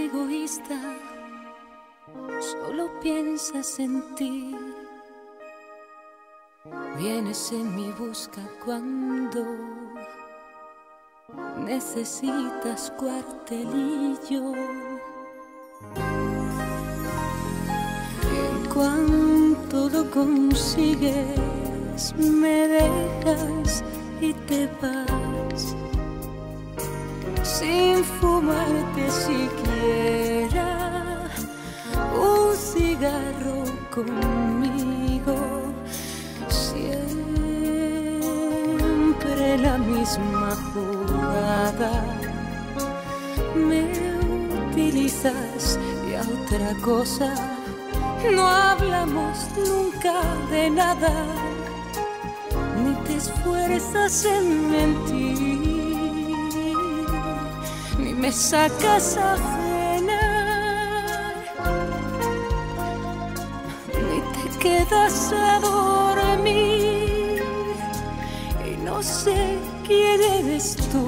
egoísta, solo piensas en ti. Vienes en mi busca cuando necesitas cuartelillo. Y en cuanto lo consigues, me dejas y te vas, sin fumarte siquiera un cigarro conmigo. Siempre la misma jugada, me utilizas y a otra cosa. No hablamos nunca de nada, ni te esfuerzas en mentir, ni me sacas a cenar, ni te quedas a dormir. Y no sé quién eres tú,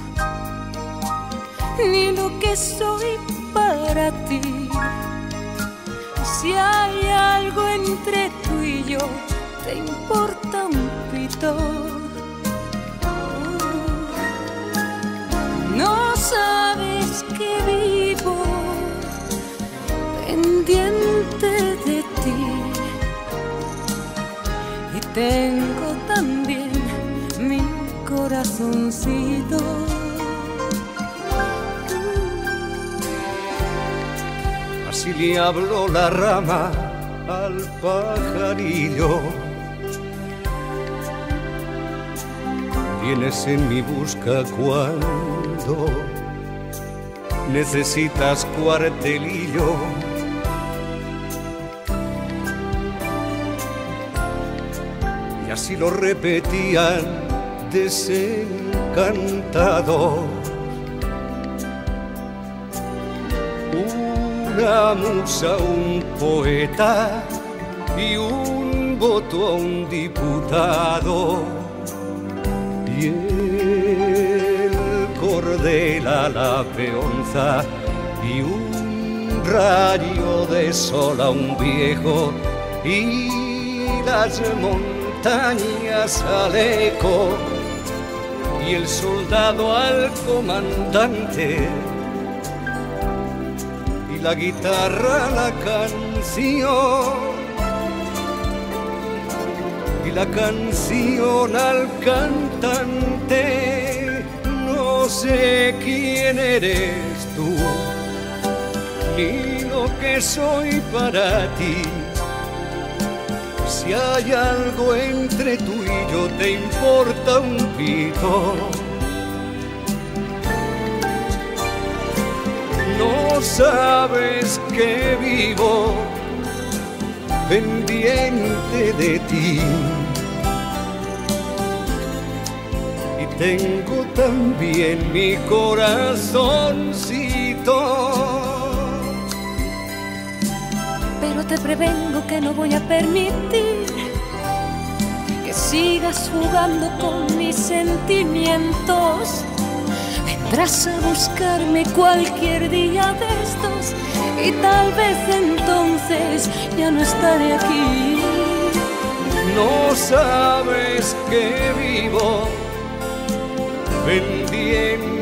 ni lo que soy para ti. Si hay algo entre tú y yo, te importa un pito. No sabes que vivo pendiente de ti, y tengo también mi corazoncito. Así le habló la rama al pajarillo. Vienes en mi busca cuando necesitas cuartelillo. Y así lo repetían desencantados. Una musa, un poeta y un voto a un diputado, y el cordel a la peonza y un rayo de sol a un viejo, y las montañas al eco y el soldado al comandante, la guitarra, la canción, y la canción al cantante. No sé quién eres tú, ni lo que soy para ti. Si hay algo entre tú y yo, te importa un pito. No sabes que vivo pendiente de ti, y tengo también mi corazoncito. Pero te prevengo que no voy a permitir que sigas jugando con mis sentimientos. Vendrás a buscarme cualquier día de estos, y tal vez entonces ya no estaré aquí. No sabes que vivo pendiente